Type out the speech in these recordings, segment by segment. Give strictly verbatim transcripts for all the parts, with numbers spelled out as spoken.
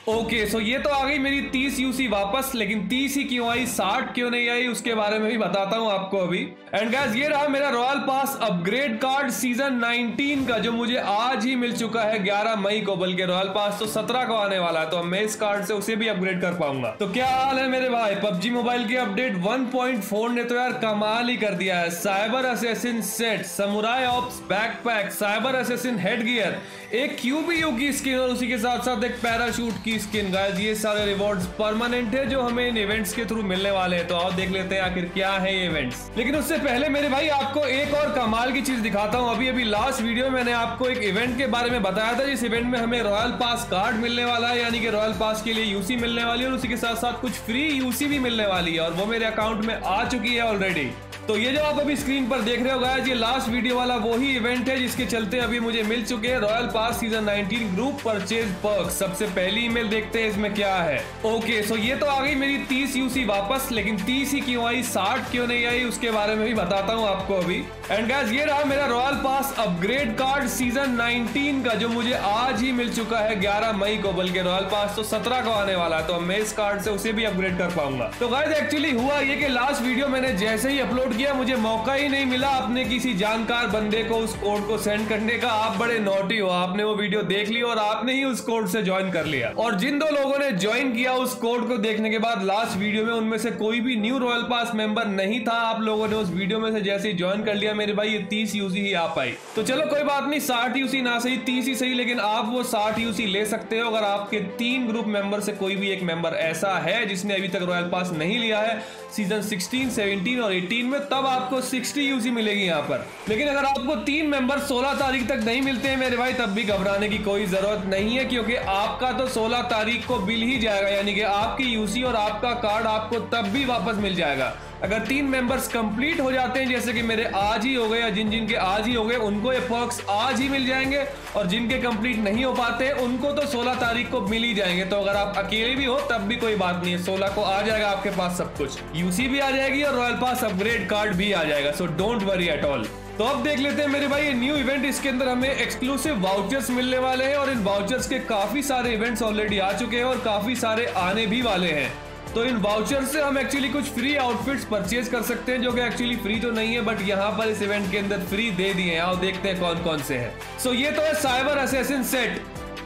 Okay so ये तो आ गई मेरी तीस यूसी वापस, लेकिन तीस ही क्यों आई, साठ क्यों नहीं आई, उसके बारे में भी बताता हूँ आपको अभी। एंड गाइस ये रहा मेरा royal pass upgrade card season nineteen का, जो मुझे आज ही मिल चुका है ग्यारह मई को, बल्कि रॉयल पास तो सत्रह को आने वाला है, तो मैं इस कार्ड से उसे भी अपग्रेड कर पाऊंगा। तो क्या हाल है मेरे भाई, पबजी मोबाइल की अपडेट वन पॉइंट फोर ने तो यार कमाल ही कर दिया है। Cyber assassin set, samurai ops backpack, cyber assassin head gear, एक क्यूबीयू की स्किन और उसी के साथ साथ एक पैराशूट की स्किन। गाइस ये सारे रिवॉर्ड्स परमानेंट है जो हमें इन इवेंट्स के थ्रू मिलने वाले हैं, तो आओ देख लेते हैं आखिर क्या है ये इवेंट्स। लेकिन उससे पहले मेरे भाई आपको एक और कमाल की चीज दिखाता हूं। अभी अभी लास्ट वीडियो में मैंने आपको एक इवेंट के बारे में बताया था, जिस इवेंट में हमें रॉयल पास कार्ड मिलने वाला है, यानी कि रॉयल पास के लिए यूसी मिलने वाली है और उसी के साथ साथ कुछ फ्री यूसी भी मिलने वाली है, और वो मेरे अकाउंट में आ चुकी है ऑलरेडी। तो ये जो आप अभी स्क्रीन पर देख रहे हो गाइस, ये लास्ट वीडियो वाला वही इवेंट है जिसके चलते अभी मुझे मिल चुके हैं royal pass season nineteen group purchase perk. सबसे पहली ईमेल देखते हैं इसमें क्या है। ओके सो ये तो आ गई मेरी तीस यूसी वापस, लेकिन तीस ही क्यों आई, साठ क्यों नहीं आई, उसके बारे में भी बताता हूँ आपको अभी। एंड गाइस ये रहा मेरा royal pass upgrade card season nineteen का, जो मुझे आज ही मिल चुका है ग्यारह मई को, बल्कि रॉयल पास तो सत्रह को आने वाला है, तो मैं इस कार्ड से उसे भी अपग्रेड कर पाऊंगा। तो गाइस एक्चुअली हुआ ये कि लास्ट वीडियो मैंने जैसे ही अपलोड किया, मुझे मौका ही नहीं मिला अपने किसी जानकार बंदे को उस कोड को सेंड करने का। आप बड़े नॉटी हो, आपने वो वीडियो देख ली और आपने ही उस कोड से ज्वाइन कर लिया। और जिन दो लोगों ने ज्वाइन किया उस कोड को देखने के बाद लास्ट वीडियो में, उनमें से कोई भी न्यू रॉयल पास मेंबर नहीं था। आप लोगों ने उस वीडियो में से जैसे ही ज्वाइन कर लिया मेरे भाई, ये तीस यूसी ही आ पाई। तो चलो कोई बात नहीं, साठ यूसी ना सही तीस ही सही, लेकिन आप वो साठ यूसी ले सकते हो अगर आपके तीन ग्रुप मेंबर से कोई भी एक मेंबर ऐसा है जिसने अभी तक रॉयल पास नहीं लिया है सीजन सिक्सटीन, सेवनटीन और एटीन में, तब आपको साठ यूसी मिलेगी यहाँ पर। लेकिन अगर आपको तीन मेंबर सोलह तारीख तक नहीं मिलते हैं मेरे भाई, तब भी घबराने की कोई जरूरत नहीं है, क्योंकि आपका तो सोलह तारीख को बिल ही जाएगा, यानी कि आपकी यूसी और आपका कार्ड आपको तब भी वापस मिल जाएगा। अगर तीन मेंबर्स कंप्लीट हो जाते हैं, जैसे कि मेरे आज ही हो गए या जिन जिन के आज ही हो गए, उनको ये पर्क्स आज ही मिल जाएंगे, और जिनके कंप्लीट नहीं हो पाते उनको तो सोलह तारीख को मिल ही जाएंगे। तो अगर आप अकेले भी हो तब भी कोई बात नहीं है, सोलह को आ जाएगा आपके पास सब कुछ, यूसी भी आ जाएगी और रॉयल पास अपग्रेड कार्ड भी आ जाएगा। So don't worry at all. तो अब देख लेते हैं मेरे भाई ये न्यू इवेंट, इसके अंदर हमें एक्सक्लूसिव वाउचर्स मिलने वाले हैं, और इन वाउचर्स के काफी सारे इवेंट्स ऑलरेडी आ चुके हैं और काफी सारे आने भी वाले हैं। तो इन वाउचर से हम एक्चुअली कुछ फ्री आउटफिट्स परचेज कर सकते हैं, जो कि एक्चुअली फ्री तो नहीं है, बट यहाँ पर इस इवेंट के अंदर फ्री दे दिए हैं। आओ देखते हैं कौन कौन से हैं। सो ये तो है साइबर असेसिन सेट,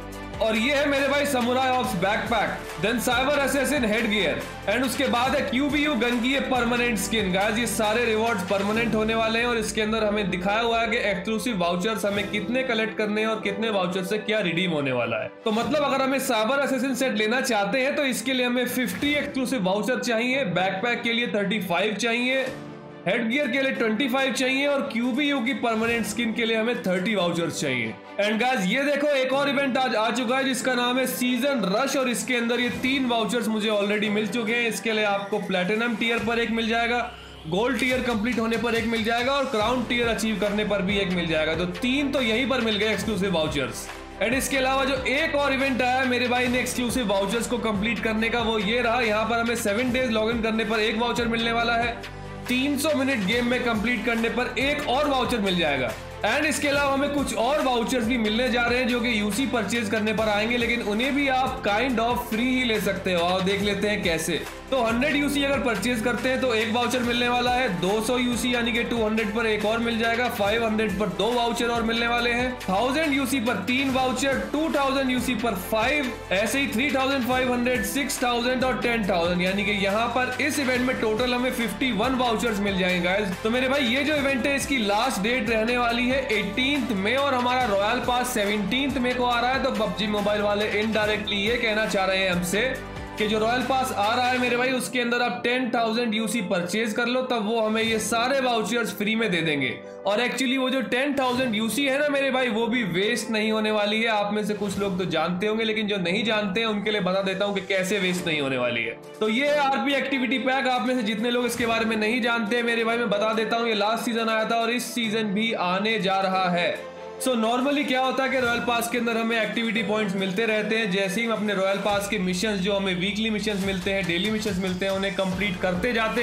और ये है मेरे भाई samurai ops backpack, then cyber assassin head gear, and उसके बाद है क्यूबीयू गन की ये परमानेंट स्किन। गाइस ये सारे रिवॉर्ड्स परमानेंट होने वाले हैं, और इसके अंदर हमें दिखाया हुआ है कि एक्सक्लूसिव वाउचर्स हमें कितने कलेक्ट करने हैं और कितने वाउचर से क्या रिडीम होने वाला है। तो मतलब अगर हमें साइबर असेसिन सेट लेना चाहते हैं तो इसके लिए हमें पचास एक्सक्लूसिव वाउचर चाहिए, बैकपैक के लिए पैंतीस चाहिए, हेड गियर के लिए पच्चीस चाहिए, और क्यूबीयू की परमानेंट स्किन के लिए हमें तीस वाउचर्स चाहिए। एंड गाइस ये देखो एक और इवेंट आज आ चुका है जिसका नाम है सीजन रश, और इसके अंदर ये तीन वाउचर्स मुझे ऑलरेडी मिल चुके हैं। इसके लिए आपको प्लेटिनम टीयर पर एक मिल जाएगा, गोल्ड टीयर कंप्लीट होने पर एक मिल जाएगा, और क्राउन टीयर अचीव करने पर भी एक मिल जाएगा। तो तीन तो यहीं पर मिल गए एक्सक्लूसिव वाउचर्स। एंड इसके अलावा जो एक और इवेंट आया मेरे भाई ने एक्सक्लूसिव वाउचर्स को कंप्लीट करने का, वो ये रहा। यहाँ पर हमें सेवन डेज लॉग इन करने पर एक वाउचर मिलने वाला है, तीन सौ मिनट गेम में कंप्लीट करने पर एक और वाउचर मिल जाएगा। एंड इसके अलावा हमें कुछ और वाउचर्स भी मिलने जा रहे हैं जो कि यूसी परचेज करने पर आएंगे, लेकिन उन्हें भी आप काइंड ऑफ फ्री ही ले सकते हो। और देख लेते हैं कैसे। तो सौ यूसी अगर परचेज करते हैं तो एक वाउचर मिलने वाला है, दो सौ यूसी यानी कि दो सौ पर एक और मिल जाएगा, पाँच सौ पर दो वाउचर और मिलने वाले हैं, हज़ार यूसी पर तीन वाउचर, दो हज़ार यूसी पर पाँच, ऐसे ही तीन हज़ार पाँच सौ, छह हज़ार और दस हज़ार, यानी कि यहाँ पर इस इवेंट में टोटल हमें इक्यावन वाउचर्स मिल जाएंगे गाइस। तो मेरे भाई ये जो इवेंट है इसकी लास्ट डेट रहने वाली है अठारह मई, और हमारा रॉयल पास सत्रह मई को आ रहा है। तो पबजी मोबाइल वाले इनडायरेक्टली ये कहना चाह रहे हैं हमसे कि जो रॉयल पास आ रहा है मेरे भाई, उसके अंदर आप दस हज़ार यूसी परचेज कर लो, तब वो हमें ये सारे वाउचर्स फ्री में दे देंगे। और एक्चुअली वो जो दस हज़ार यूसी है ना मेरे भाई, वो भी वेस्ट नहीं होने वाली है। आप में से कुछ लोग तो जानते होंगे, लेकिन जो नहीं जानते हैं उनके लिए बता देता हूं कि कैसे वेस्ट नहीं होने वाली है। तो ये है आरपी एक्टिविटी पैक। आप में से जितने लोग इसके बारे में नहीं जानते हैं मेरे भाई, मैं बता देता हूँ, ये लास्ट सीजन आया था और इस सीजन भी आने जा रहा है। सो so, नॉर्मली क्या होता है कि रॉयल पास के अंदर हमें एक्टिविटी पॉइंट्स मिलते रहते हैं। जैसे ही हम अपने रॉयल पास के मिशंस, जो हमें वीकली मिशंस मिलते हैं, डेली मिशंस मिलते हैं, उन्हें कंप्लीट करते जाते हैं,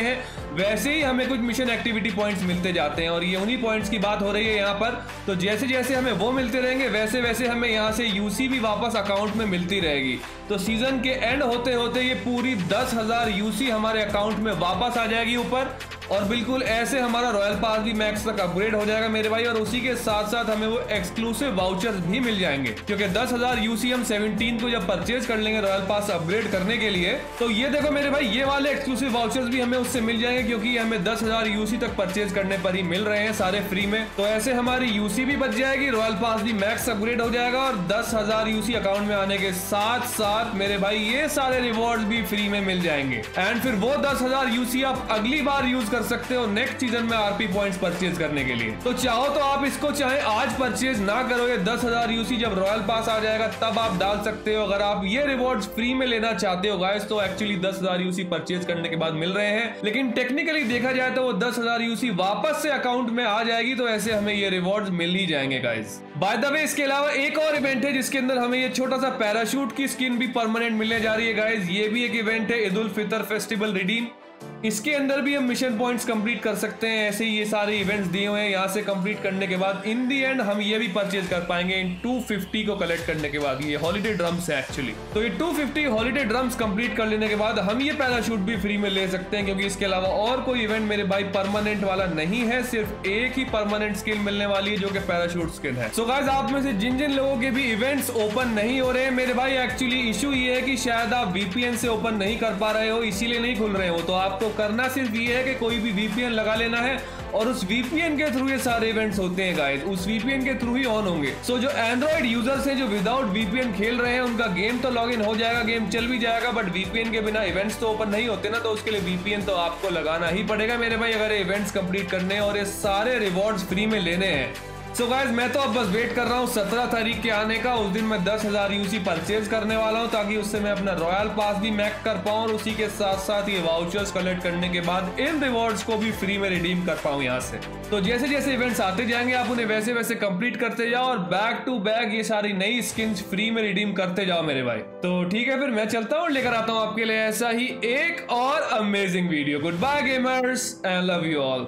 वैसे ही हमें कुछ मिशन एक्टिविटी पॉइंट्स मिलते जाते हैं और ये उन्हीं पॉइंट्स की बात हो रही है यहाँ पर। तो जैसे जैसे हमें वो मिलते रहेंगे वैसे वैसे हमें यहाँ से यूसी भी वापस अकाउंट में मिलती रहेगी। तो सीजन के एंड होते होते ये पूरी दस हजार यूसी हमारे अकाउंट में वापस आ जाएगी ऊपर, और बिल्कुल ऐसे हमारा रॉयल पास भी मैक्स तक अपग्रेड हो जाएगा मेरे भाई। और उसी के साथ साथ हमें वो एक्सक्लूसिव वाउचर्स भी मिल जाएंगे, क्योंकि दस हजार यूसी हम सत्रह को जब परचेज कर लेंगे रॉयल पास अपग्रेड करने के लिए, तो ये देखो मेरे भाई ये वाले एक्सक्लूसिव वाउचर्स भी हमें उससे मिल जाएंगे, क्योंकि हमें दस हजार यूसी तक परचेज करने पर ही मिल रहे हैं सारे फ्री में। तो ऐसे हमारी यूसी भी बच जाएगी, रॉयल पास भी मैक्स अपग्रेड हो जाएगा, और दस हजार यूसी अकाउंट में आने के साथ साथ मेरे भाई ये सारे रिवॉर्ड भी फ्री में मिल जाएंगे। एंड फिर वो दस हजार यूसी आप अगली बार यूज कर सकते हो नेक्स्ट सीजन में आरपी पॉइंट्स परचेज करने के लिए। तो चाहो तो आप इसको चाहे आज परचेज ना करो, ये दस हजार यूसी जब रॉयल पास आ जाएगा तब आप डाल सकते हो। अगर आप ये रिवॉर्ड्स फ्री में लेना चाहते हो गाइस, तो एक्चुअली दस हजार यूसी परचेज करने के बाद मिल रहे हैं, लेकिन टेक्निकली देखा जाए तो वो दस हजार यूसी वापस से अकाउंट में आ जाएगी। तो ऐसे हमें ये रिवॉर्ड्स मिल ही जाएंगे गाइस। बाय द वे इसके अलावा एक और इवेंट है जिसके अंदर हमें ये छोटा सा पैराशूट की स्किन भी परमानेंट मिलने जा रही है गाइस। ये भी एक इवेंट है, ईद उल फितर फेस्टिवल रिडीम। इसके अंदर भी हम मिशन पॉइंट्स कंप्लीट कर सकते हैं। ऐसे ही ये सारे इवेंट्स दिए हुए हैं, यहाँ से कंप्लीट करने के बाद इन दी एंड हम ये भी परचेज कर पाएंगे इन दो सौ पचास को कलेक्ट करने के बाद। ये हॉलिडे ड्रम्स है एक्चुअली। तो ये दो सौ पचास हॉलिडे ड्रम्स कंप्लीट कर लेने के बाद हम ये पैराशूट भी फ्री में ले सकते हैं, क्योंकि इसके अलावा और कोई इवेंट मेरे भाई परमानेंट वाला नहीं है। सिर्फ एक ही परमानेंट स्किन मिलने वाली है जो कि पैराशूट स्किन है। सो गाइस आप में से जिन जिन लोगों के भी इवेंट्स ओपन नहीं हो रहे हैं मेरे भाई, एक्चुअली इशू ये है कि शायद आप वीपीएन से ओपन नहीं कर पा रहे हो, इसीलिए नहीं खुल रहे हो। तो आपको करना सिर्फ ये है कि कोई भी वीपीएन लगा लेना है और उस वीपीएन के थ्रू ये सारे इवेंट्स होते हैं गाइस, उस वीपीएन के थ्रू ही ऑन होंगे। सो so, जो एंड्रॉइड यूजर्स हैं जो विदाउट वीपीएन खेल रहे हैं उनका गेम तो लॉगिन हो जाएगा, गेम चल भी जाएगा, बट वीपीएन के बिना इवेंट्स तो ओपन नहीं होते ना। तो उसके लिए वीपीएन तो आपको लगाना ही पड़ेगा मेरे भाई, अगर इवेंट्स कंप्लीट करने हैं और ये सारे रिवॉर्ड्स फ्री में लेने हैं। सो so गाइस मैं तो अब बस वेट कर रहा हूँ सत्रह तारीख के आने का। उस दिन मैं दस हजार यूसी परचेज करने वाला हूँ, ताकि उससे मैं अपना रॉयल पास भी मैक कर पाऊँ और उसी के साथ साथ ये वाउचर्स कलेक्ट करने के बाद इन रिवॉर्ड्स को भी फ्री में रिडीम कर पाऊँ यहाँ से। तो जैसे जैसे इवेंट्स आते जाएंगे आप उन्हें वैसे वैसे कंप्लीट करते जाओ और बैक टू बैक ये सारी नई स्किन्स फ्री में रिडीम करते जाओ मेरे भाई। तो ठीक है फिर मैं चलता हूँ, लेकर आता हूँ आपके लिए ऐसा ही एक और amazing video. Good bye gamers and love you all.